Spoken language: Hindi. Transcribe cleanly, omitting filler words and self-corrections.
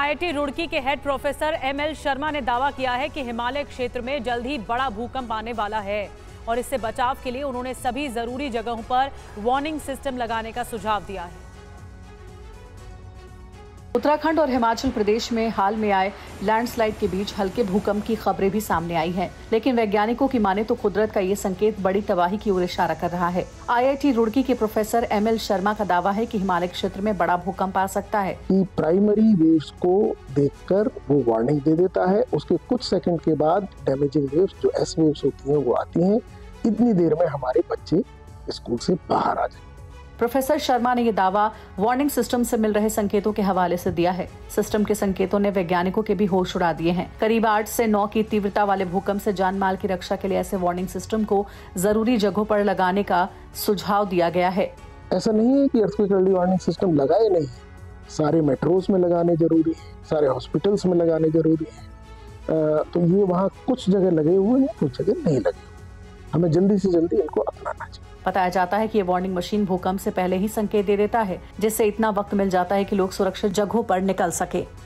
आईआईटी रुड़की के हेड प्रोफेसर एमएल शर्मा ने दावा किया है कि हिमालय क्षेत्र में जल्द ही बड़ा भूकंप आने वाला है और इससे बचाव के लिए उन्होंने सभी जरूरी जगहों पर वार्निंग सिस्टम लगाने का सुझाव दिया है। उत्तराखंड और हिमाचल प्रदेश में हाल में आए लैंडस्लाइड के बीच हल्के भूकंप की खबरें भी सामने आई हैं, लेकिन वैज्ञानिकों की माने तो कुदरत का ये संकेत बड़ी तबाही की ओर इशारा कर रहा है। आईआईटी रुड़की के प्रोफेसर एमएल शर्मा का दावा है कि हिमालय क्षेत्र में बड़ा भूकंप आ सकता है। प्राइमरी वेव्स को देखकर वो वार्निंग दे देता है, उसके कुछ सेकंड के बाद डैमेजिंग वेव्स जो एस वेव्स होती हैं वो आती हैं। इतनी देर में हमारे बच्चे स्कूल से बाहर आ जाए। प्रोफेसर शर्मा ने यह दावा वार्निंग सिस्टम से मिल रहे संकेतों के हवाले से दिया है। सिस्टम के संकेतों ने वैज्ञानिकों के भी होश उड़ा दिए हैं। करीब 8 से 9 की तीव्रता वाले भूकंप से जान माल की रक्षा के लिए ऐसे वार्निंग सिस्टम को जरूरी जगहों पर लगाने का सुझाव दिया गया है। ऐसा नहीं है कि अर्थक्वेक अर्ली वार्निंग सिस्टम लगाए नहीं, सारे मेट्रोज में लगाने जरूरी है, सारे हॉस्पिटल्स में लगाने जरूरी है। तो ये वहाँ कुछ जगह लगे हुए हैं, कुछ जगह नहीं लगे। हमें जल्दी से जल्दी इनको अपनाना चाहिए। बताया जाता है कि ये वार्निंग मशीन भूकंप से पहले ही संकेत दे देता है, जिससे इतना वक्त मिल जाता है कि लोग सुरक्षित जगहों पर निकल सके।